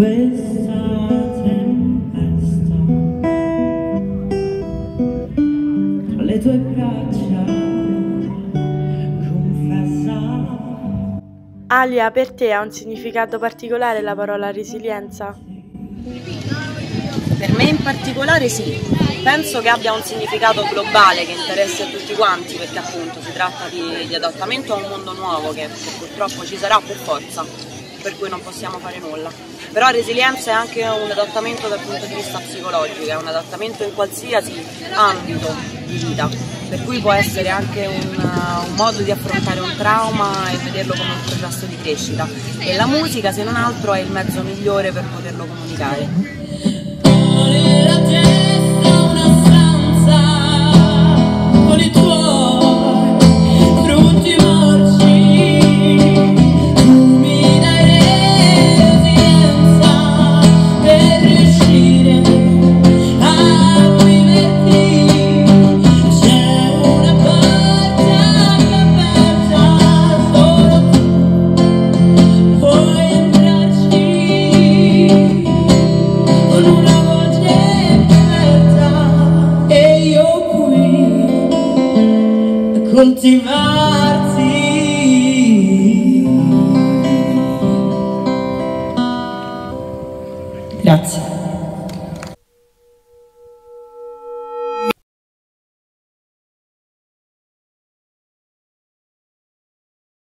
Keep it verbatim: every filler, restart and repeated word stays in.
questa tempesta tra le tue braccia confessa. Alia, per te ha un significato particolare la parola resilienza? Per me in particolare sì. Penso che abbia un significato globale che interessa a tutti quanti, perché appunto si tratta di, di adattamento a un mondo nuovo che, che purtroppo ci sarà per forza, per cui non possiamo fare nulla. Però resilienza è anche un adattamento dal punto di vista psicologico, è un adattamento in qualsiasi ambito di vita, per cui può essere anche un, un modo di affrontare un trauma e vederlo come un processo di crescita. E la musica, se non altro, è il mezzo migliore per poterlo comunicare. Coltivarti. Grazie.